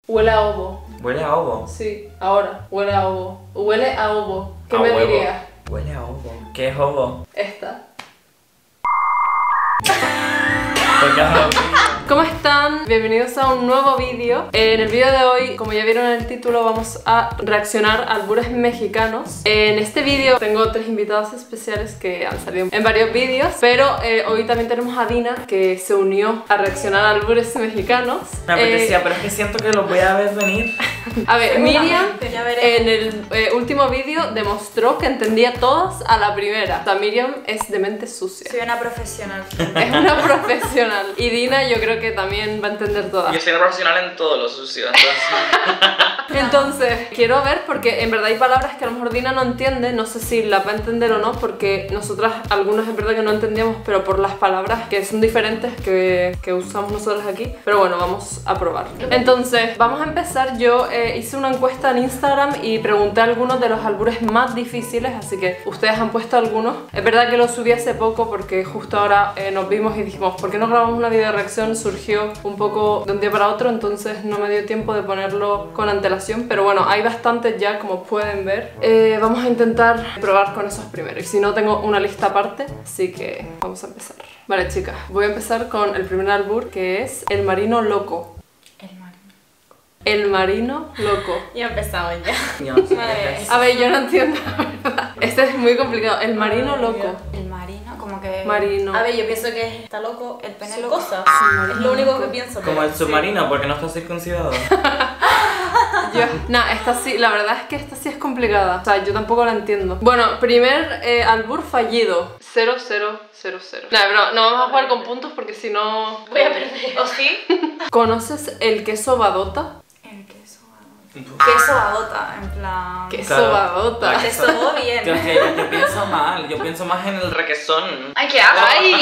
Huele a ovo. ¿Huele a ovo? Sí, ahora. Huele a ovo. Huele a ovo. ¿Qué A me huevo. dirías? Huele a ovo. ¿Qué es ovo? Esta. Porque es ovo. ¿Cómo están? Bienvenidos a un nuevo vídeo. En el vídeo de hoy, como ya vieron en el título, vamos a reaccionar a albures mexicanos. En este vídeo tengo 3 invitados especiales que han salido en varios vídeos, pero hoy también tenemos a Dina, que se unió a reaccionar a albures mexicanos. Me apetecía, pero es que siento que los voy a ver venir. A ver, Miriam Ya veremos. en el último vídeo demostró que entendía todas a la primera. O sea, Miriam es de mente sucia. Soy una profesional. Es una profesional. Y Dina yo creo que también va a entender todas. Yo soy una profesional en todo lo sucio, Entonces, quiero ver porque en verdad hay palabras que a lo mejor Dina no entiende, no sé si las va a entender o no, porque nosotras algunas es verdad que no entendíamos, pero por las palabras que son diferentes que usamos nosotros aquí. Pero bueno, vamos a probar. Entonces, vamos a empezar. Yo hice una encuesta en Instagram y pregunté a algunos de los albures más difíciles, así que ustedes han puesto algunos. Es verdad que lo subí hace poco porque justo ahora nos vimos y dijimos, ¿por qué no grabamos una video reacción? Surgió un poco de un día para otro, entonces no me dio tiempo de ponerlo con antelación, pero bueno, hay bastantes ya, como pueden ver. Vamos a intentar probar con esos primero, y si no tengo una lista aparte, así que vamos a empezar. Vale, chicas, voy a empezar con el primer albur, que es el marino loco. El marino loco. Ya empezamos ya. Yo no sé Madre qué mía. es. A ver, yo no entiendo, la verdad. Este es muy complicado. El marino loco. El marino, como que... Marino. A ver, yo pienso que está loco, el pene Su loco. cosa. Es lo único que pienso. Como el submarino, porque no está circuncidado. Nah, esta sí, la verdad es que esta sí es complicada. O sea, yo tampoco la entiendo. Bueno, primer albur fallido. 0000. Nah, bro, no vamos a jugar con puntos porque si no... Voy a perder. ¿O sí? ¿Conoces el queso badota? El queso badota. Queso badota, en plan... Queso Claro. badota. Te sobó bien. Tío, que yo pienso mal, yo pienso más en el requesón. Ay, qué asco. ¡Ay,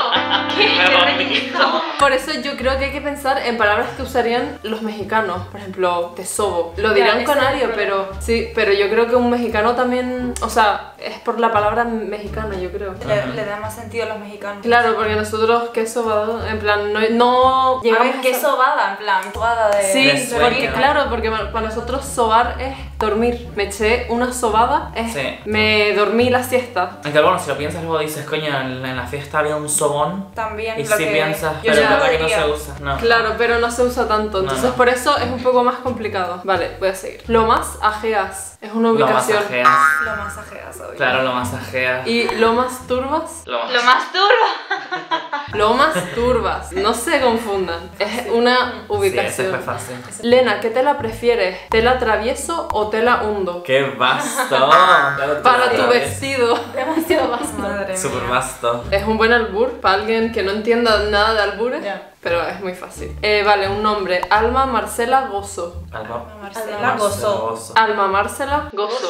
Me vomito. Por eso yo creo que hay que pensar en palabras que usarían los mexicanos. Por ejemplo, te sobo. Lo dirá Ya, un ese es el canario, problema. pero... Sí, pero yo creo que un mexicano también... O sea, es por la palabra mexicano, yo creo. Le da más sentido a los mexicanos. Claro, porque nosotros queso badota, en plan, no A llegamos ver, a qué esa- sobada, en plan, sobada de... Sí, de sueño. porque claro, porque para nosotros sobar es dormir. Me eché una sobada, es Sí. me dormí la siesta. Aunque bueno, si lo piensas luego dices, coño, en la fiesta había un sobón. También Y lo si que... piensas, yo pero es no verdad que no diría. se usa. No. Claro, pero no se usa tanto, entonces no. por eso es un poco más complicado. Vale, voy a seguir. Lo más ajeas es una Lo ubicación. masajeas. Lo masajeas hoy. Claro, lo masajeas. Y lo más turbas, Lo Lo más duro. lo más turbas. No se confundan, es una Sí, ese ubicación. fue fácil. Lena, ¿qué tela prefieres? ¿Tela travieso o tela hundo? ¡Qué vasto! Para tu vestido. Demasiado vasto. Madre mía. Súper vasto. Es un buen albur para alguien que no entienda nada de albures, Ya. pero es muy fácil. Vale, un nombre. Alma Marcela Gozo. Alba. Marcela gozó. Alma Marcela Gozo.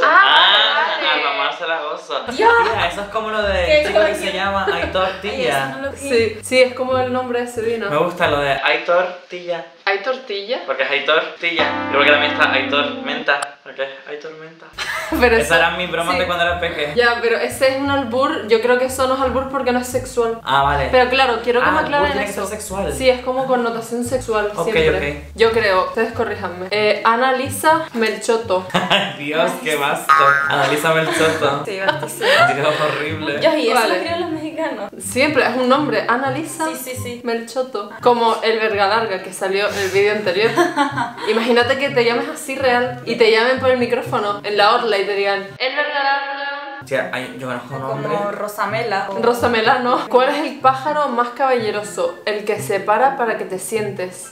Alba Marcela Gozo. Dios. Tía, eso es como lo de ¿Qué chico que coño? se llama Hay Tortilla. Sí, sí, es como el nombre de ese Me Dina. gusta lo de Hay Tortilla. ¿Hay tortilla? Porque es Hay Tortilla. Y luego que también está Hay Tormenta. Porque hay tormenta. Pero Esa era mi broma sí. de cuando era peque. Ya, pero ese es un albur. Yo creo que eso no es albur porque no es sexual. Ah, vale. Pero claro, quiero que me albur aclaren tiene que eso. ser sexual. Sí, es como connotación sexual Ok, siempre. Yo creo, ustedes corríjanme. Ana Lisa Melchoto. Ay, Dios, qué vasto. Analízame el choto. Sí, bastísimo. Dios, horrible. Yo, y eso Vale. lo creen los mexicanos. Siempre es un nombre. Ana Lisa Sí, sí, sí. Melchoto. Como el verga larga que salió en el vídeo anterior. Imagínate que te llames así real y te llamen por el micrófono en la orla y te digan el verga larga. Tía, yo conozco un hombre. Como Rosamela. o- Rosa Melano. ¿Cuál es el pájaro más caballeroso? El que se para para que te sientes.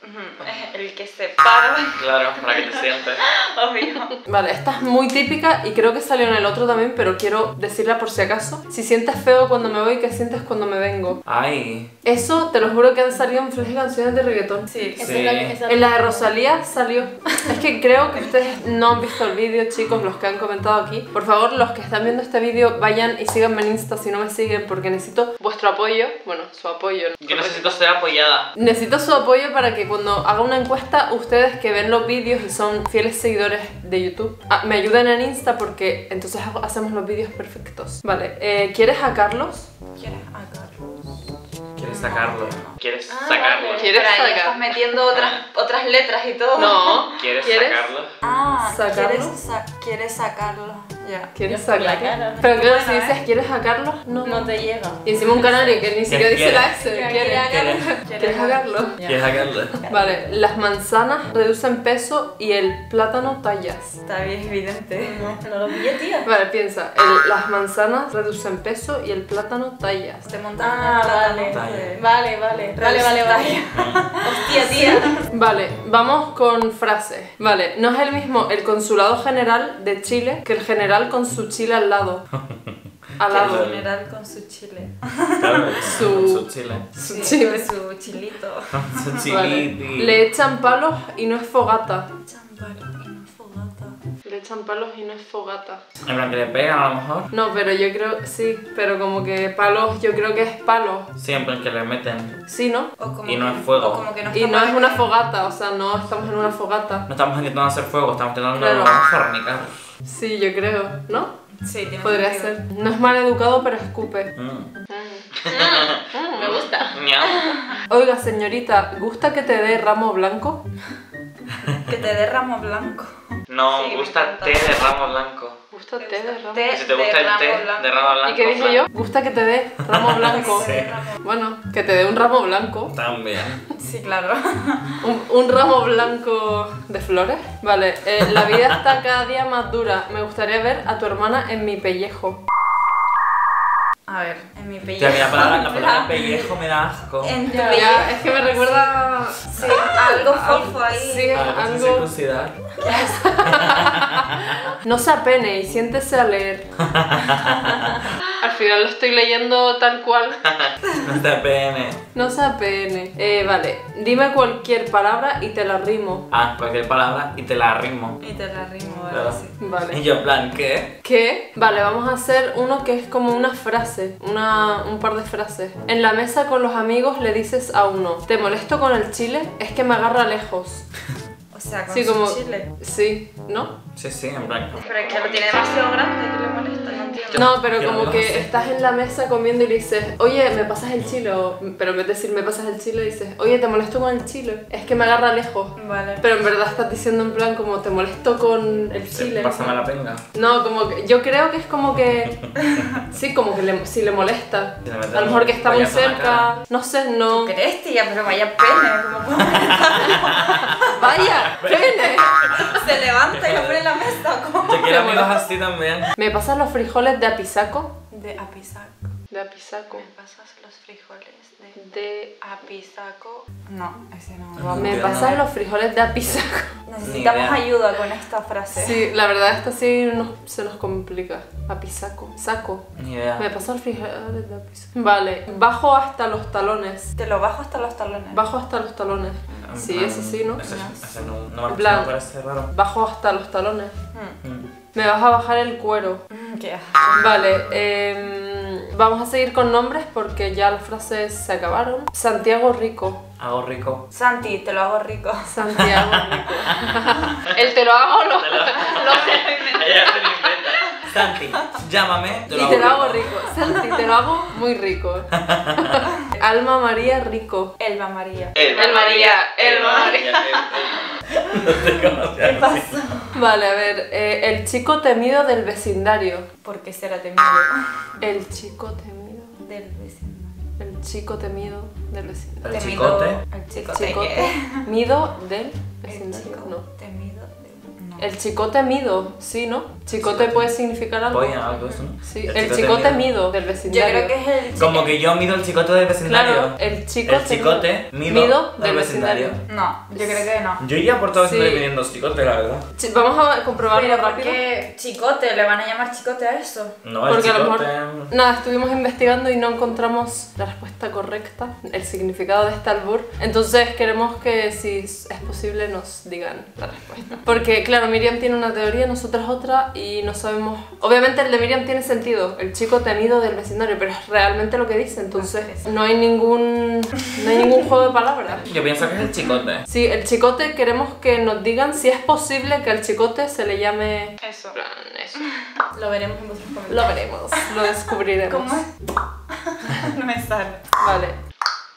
El que se para. Claro, para que te sientes. Obvio. Vale, esta es muy típica y creo que salió en el otro también, pero quiero decirla por si acaso. Si sientes feo cuando me voy, ¿qué sientes cuando me vengo? Ay. Eso te lo juro que han salido en flash canciones de reggaetón. Sí, Sí. esa es la que- esa- En la de Rosalía salió. Es que creo que ustedes no han visto el vídeo, chicos, los que han comentado aquí. Por favor, los que están viendo este vídeo, vayan y síganme en Insta si no me siguen, porque necesito vuestro apoyo. Bueno, su apoyo. Yo necesito ser apoyada. Necesito su apoyo para que cuando haga una encuesta, ustedes que ven los vídeos y son fieles seguidores de YouTube, me ayuden en Insta porque entonces hacemos los vídeos perfectos. Vale, ¿quieres a Carlos? ¿Quieres a Carlos? Quieres sacarlo. Quieres Ah, sacarlo. vale. ¿Quieres Pero ahí sacar? estás metiendo otras letras y todo. No. ¿Quieres ¿Quieres? sacarlo? Ah, ¿Sacarlo? quieres sacarlo. Ya. ¿Quieres Por la sacarlo? cara. Pero claro, Bueno, si dices ¿quieres sacarlo? No. No te llega. Y encima un canario que ni siquiera dice la S. ¿Quieres sacarlo? ¿Quieres sacarlo? Vale, las manzanas reducen peso y el plátano tallas. Está bien evidente. No lo pillé, tía. Vale, piensa, las manzanas reducen peso y el plátano tallas. Te montas Ah, vale. Vale. Hostia, tía. Vale, vamos con frases. Vale, no es el mismo el consulado general de Chile que el general con su chile al lado. Al lado. El general con su chile. Claro, Su- su chile. Su Sí, chile. su chilito. Su Vale. chiliti. Le echan palos y no es fogata. Champalo y no fogata. Le echan palos y no es fogata. En plan que le pegan a lo mejor. No, pero yo creo, sí, pero como que palos, yo creo que es palos. Siempre que le meten. Sí, ¿no? O como Y no que- es fuego. o como que no Y está no es mal. una fogata, o sea, no estamos en una fogata. No estamos intentando hacer fuego, estamos intentando Claro. fornicar. Sí, yo creo, ¿no? Sí, tiene Podría sentido. ser. No es mal educado, pero escupe. Me gusta. Miau. Oiga, señorita, ¿gusta que te dé ramo blanco? Que te dé ramo blanco. No, Sí, me gusta encanta. té de ramo blanco. ¿Gusta té de ramo? Té Si te gusta de el ramo té blanco. de ramo blanco. ¿Y qué dije yo? ¿Gusta que te dé ramo blanco? Que te dé ramo- Bueno, que te dé un ramo blanco. También. Sí, claro. Un ramo blanco de flores. Vale, la vida está cada día más dura. Me gustaría ver a tu hermana en mi pellejo. A ver, en mi pellejo. Tía, mira, la palabra pellejo me da asco. En tu Ya, pellejo. es que me recuerda... Sí, algo fofo ahí. Sí, Ah, la algo... circuncidar. No se apene y siéntese a leer. Al final lo estoy leyendo tal cual. No te pene. No se apene. Vale, dime cualquier palabra y te la rimo. Ah, cualquier palabra y te la rimo. Y te la rimo, ¿vale? Claro. Sí. Y Vale. yo en plan, ¿qué? ¿Qué? Vale, vamos a hacer uno que es como una frase, un par de frases. En la mesa con los amigos le dices a uno, ¿te molesto con el chile? Es que me agarra lejos. O sea, con Sí, su como... chile. Sí, ¿no? Sí, en plan. Pero es que lo tiene demasiado grande, que le molesta, no entiendo. No, pero Yo no como lo que sé. estás en la mesa comiendo y le dices, oye, ¿me pasas el chile? Pero en vez de decir, ¿me pasas el chile? Dices, oye, ¿te molesto con el chile? Es que me agarra lejos. Vale. Pero en verdad estás diciendo en plan como, ¿te molesto con el chile? Pásame la penga. No, como que yo creo que es como que sí, como que si le molesta. Si le mete A lo mejor que está muy payaso en la cerca, cara. no sé, no. ¿Qué crees, tía? Pero vaya pene, como Vaya, pene. se levanta y lo pone en la mesa, como Yo quiero amigos así también. ¿Me pasas los frijoles de apisaco? de apisaco. De apisaco. ¿Me pasas los frijoles De apisaco? No, ese no. No. ¿Me entiendo. pasas los frijoles de apisaco? Necesitamos idea. ayuda con esta frase. Sí, la verdad esta sí se nos complica. Apisaco. Saco. Ni idea. ¿Me pasas los frijoles de apisaco? Vale, bajo hasta los talones. Te lo bajo hasta los talones. Bajo hasta los talones. En Sí, plan, eso sí, ¿no? Ese no En me plan- parece raro. Bajo hasta los talones. Mm. Me vas a bajar el cuero. Qué asco. Vale, vamos a seguir con nombres porque ya las frases se acabaron. Santiago Rico. Hago rico. Santi, te lo hago rico. Santiago Rico. El te lo hago, Ella se lo inventa. Santi, llámame. y te lo hago rico. Santi, te lo hago muy rico. Alma María Rico. Elba María. Elba María, Elba María. No sé cómo se llama. Vale, a ver, el chico temido del vecindario. ¿Por qué será temido? El chico temido. Del vecino. El chico temido del vecindario. El chicote. El chicote. Chicote mido del El vecindario. chico No. temido del... No. El chicote mido, sí, ¿no? Chicote puede significar algo. Polla, algo eso, ¿no? Sí, el chicote mido del Yo vecindario. creo que es el... Como que yo mido el chicote del vecindario. Claro, el chicote, El chicote mido del vecindario. No, yo creo que no. Yo iría por todo Sí. siempre midiendo chicote, la verdad. Vamos a comprobarlo Pero ¿por rápido. qué chicote? ¿Le van a llamar chicote a eso? No, el Porque a lo chicote. mejor, nada, estuvimos investigando y no encontramos la respuesta correcta, el significado de este albur. Entonces queremos que si es posible nos digan la respuesta. Porque claro, Miriam tiene una teoría, nosotras otra y no sabemos... Obviamente el de Miriam tiene sentido, el chico temido del vecindario, pero es realmente lo que dice, entonces no hay ningún juego de palabras. Yo pienso que es el chicote. Sí, el chicote queremos que nos digan si es posible que al chicote se le llame... Eso. Eso. Lo veremos en vuestros comentarios. Lo veremos, lo descubriremos. ¿Cómo es? No me sale. Vale.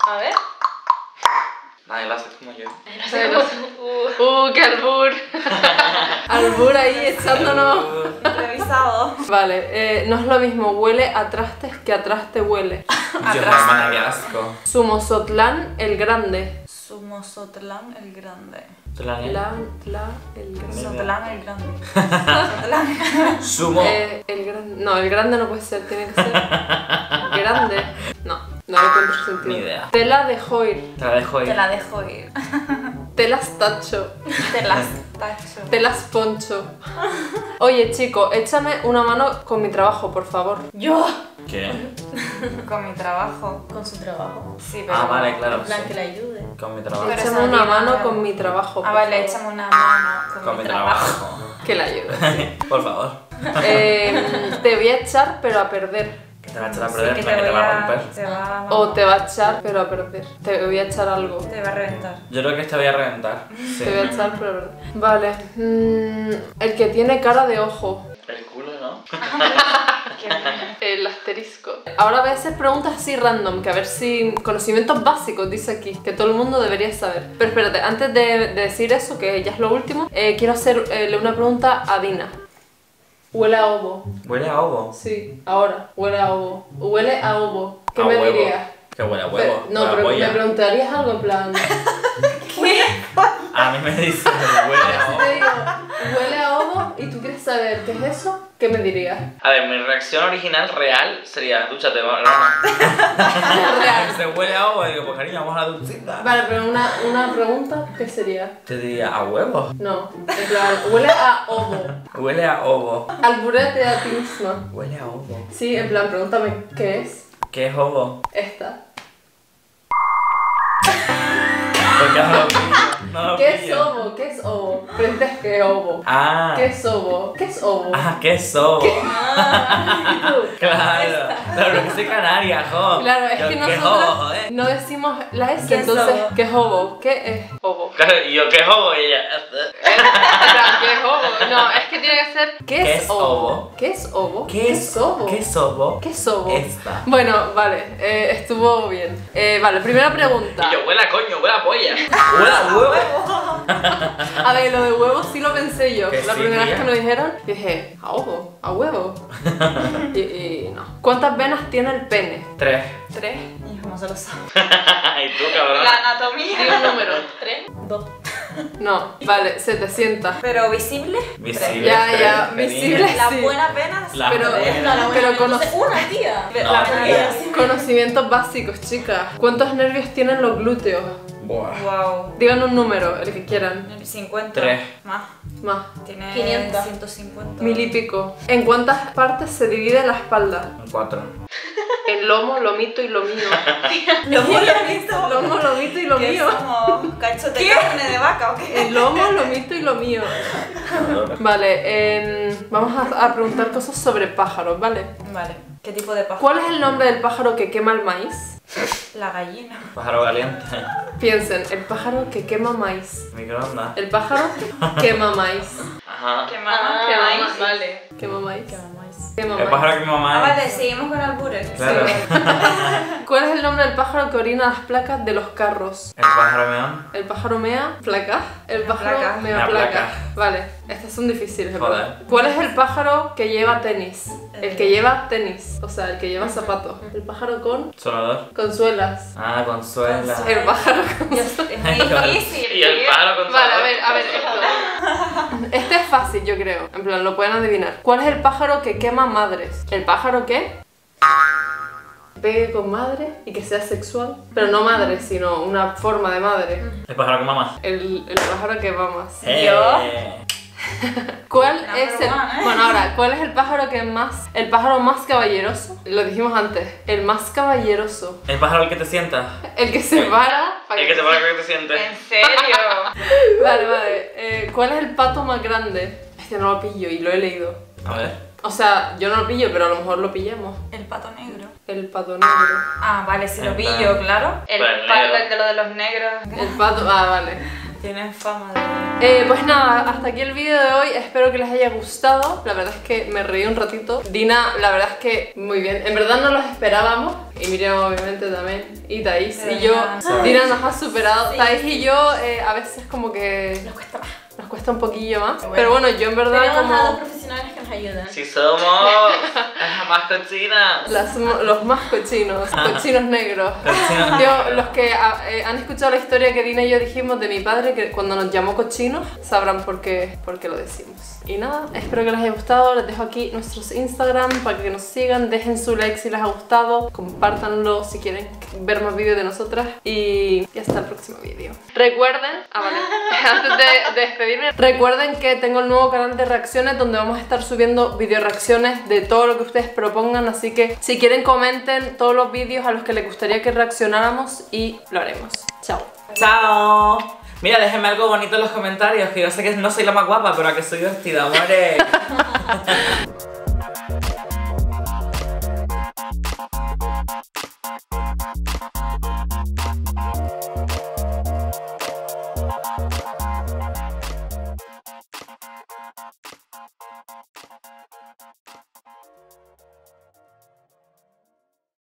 A ver. Nadie lo hace como yo. ¡Qué albur! Albur ahí echándonos. Revisado. Vale, no es lo mismo huele a trastes que a traste huele. Dios, hermana, qué asco. Sumosotlán el Grande. Sumosotlán el Grande. El Grande. Sotlán el Grande. Sotlán. Sumo. El Grande. No, el Grande no puede ser, tiene que ser. Grande. No le encuentro sentido. Ni idea. Tela de Joir. Te la dejo ir. Te la dejo ir. Telas Tacho. Te las tacho. Telas Poncho. Oye, chico, échame una mano con mi trabajo, por favor. Yo. ¿Qué? Con mi trabajo. Con su trabajo. Sí, pero. Ah, vale, claro. En plan, sí. que le ayude. Con mi trabajo. Pero Échame esa una anima- mano con mi trabajo. Ah, por vale, favor. échame una mano Con mi trabajo. Que la ayude. Por favor. Te voy a echar, pero a perder. Que te va a echar a Sí, perder, que que te va a romper. Te va, O te va a echar, pero a perder. Te voy a echar algo. te va a reventar. Yo creo que te voy a reventar. Sí. Te voy a echar, pero a perder. Vale. El que tiene cara de ojo. El culo, ¿no? El asterisco. Ahora voy a hacer preguntas así random, que a ver si... Conocimientos básicos, dice aquí, que todo el mundo debería saber. Pero espérate, antes de decir eso, que ya es lo último, quiero hacerle una pregunta a Dina. Huele a ovo. Huele a ovo. Sí, ahora. Huele a ovo. Huele a ovo. ¿Qué A me huevo. dirías? Que huele a huevo. Pero- no, huele a pero polla. me preguntarías algo en plan... A mí me dice huele a Si ovo. te digo, huele a ovo y tú quieres saber qué es eso, ¿qué me dirías? A ver, mi reacción original real sería dúchate, hermano. Se huele a ovo y digo, pues cariño, vamos a la duchita. Vale, pero una pregunta, ¿qué sería? Te diría, ¿a huevo? No, en plan, huele a ovo. Huele a ovo. Albúrate a ti misma. Huele a ovo. Sí, en plan, pregúntame, ¿qué es? ¿Qué es ovo? Esta. Porque no lo pillo. No lo ¿Qué es pillo. ovo? ¿Qué es ovo? Frente que es ovo. Ah. ¿Qué es ovo? ¿Qué es ovo? Ah, ¿qué es ovo? Claro. Claro, que soy canaria, jo. Claro, es que ¿Qué es nosotros ovo, joder? no decimos la S, ¿Qué es entonces, ovo? ¿qué es ovo? ¿Qué es ovo? Claro, y yo, ¿qué es ovo? Y ella. ¿Qué es ovo? No, es que tiene que ser ¿qué es ovo? ¿Qué es ovo? ¿Qué es ovo? ¿Qué es ovo? ¿Qué es ovo? Esta. Bueno, vale, estuvo bien. Vale, primera pregunta. Y yo, huele a coño, huele a polla. Huele a huevo. A ver, lo de huevo sí lo pensé yo. Que La sí, primera vez tía. que me lo dijeron, dije, a ovo, a huevo. y no. ¿Cuántas venas tiene el pene? 3. 3. Hijo, no se lo sabe. Y tú, cabrón. La anatomía. Digo un número. 3, 2. No, vale, 700. Pero visible. Visible. Ya, cariño. visible. Las Sí. buenas venas. La Pero- buena. Pero Una tía. No, La tía. buena. Conocimientos básicos, chicas. ¿Cuántos nervios tienen los glúteos? Buah. Wow. Digan un número, el que quieran. 50. 3. Más. Más. Tiene 500. 150. 1000 y pico. ¿En cuántas partes se divide la espalda? 4. En lomo, lomito y lo mío. Lo hemos visto. Lomo, lomito y lo ¿Qué mío. somos? ¿Cacho de carne de vaca o qué? El lomo, lomito y lo mío. Vale, vamos a preguntar cosas sobre pájaros, ¿vale? Vale. ¿Qué tipo de pájaro? ¿Cuál es el nombre del pájaro que quema el maíz? La gallina. Pájaro caliente. Piensen, el pájaro que quema maíz. Microondas. El pájaro quema maíz. Ajá. ¿Qué más? ¿Qué más? Vale. Quema maíz. Quema maíz. Quema El maíz. pájaro que mi Ah, mamá vale, seguimos con albures. Claro. ¿Cuál es el nombre del pájaro que orina las placas de los carros? El pájaro meón. El pájaro mea placas. El Mea pájaro placas. mea Mea placas. placas. Vale, estas son difíciles, Joder. ¿verdad? ¿Cuál es el pájaro que lleva tenis? El que lleva tenis, o sea, el que lleva zapatos. El pájaro con suelas. Ah, Consuela. El pájaro con Es muy difícil. Y el pájaro con Vale, a ver, esto. Este es fácil, yo creo. En plan, lo pueden adivinar. ¿Cuál es el pájaro que quema madres? ¿El pájaro qué? Pegue con madre y que sea sexual. Pero no madre, sino una forma de madre. El pájaro con mamá. El pájaro que mamas. Eh. ¿Cuál No, es pero el... bueno, ¿eh? Bueno, ahora, ¿cuál es el pájaro que más... El pájaro más caballeroso? Lo dijimos antes. El más caballeroso. El pájaro al que te sientas. El que se para... El que se para que te sientes. ¿En serio? Vale. ¿Cuál es el pato más grande? Este no lo pillo y lo he leído. A ver. O sea, yo no lo pillo, pero a lo mejor lo pillamos. El pato negro. El pato negro. Ah, vale, si lo En pillo, plan- claro. Pero el negro. El de lo de los negros. El pato... Ah, vale. Tienen fama de... Pues nada, hasta aquí el vídeo de hoy, espero que les haya gustado. La verdad es que me reí un ratito. Dina, la verdad es que muy bien, en verdad no los esperábamos. Y Miriam obviamente también, y Thais y yo. Dina nos ha superado. Thais y yo a veces como que Nos cuesta más. nos cuesta un poquillo más. Pero bueno, yo en verdad Tenemos a dos como... profesionales que nos ayudan. Si somos las más cochinas. Los más cochinos, cochinos negros. Los que han escuchado la historia que Dina y yo dijimos de mi padre, que cuando nos llamó cochinos, sabrán por qué lo decimos. Y nada, espero que les haya gustado. Les dejo aquí nuestros Instagram para que nos sigan. Dejen su like si les ha gustado. Compártanlo si quieren ver más vídeos de nosotras. Y hasta el próximo vídeo. Recuerden, antes de despedirme, recuerden que tengo el nuevo canal de reacciones donde vamos a estar subiendo video reacciones de todo lo que ustedes propongan. Así que si quieren, comenten todos los vídeos a los que les gustaría que reaccionáramos y lo haremos. Chao. ¡Chao! Mira, déjenme algo bonito en los comentarios, que yo sé que no soy la más guapa, pero a que soy vestida, amores.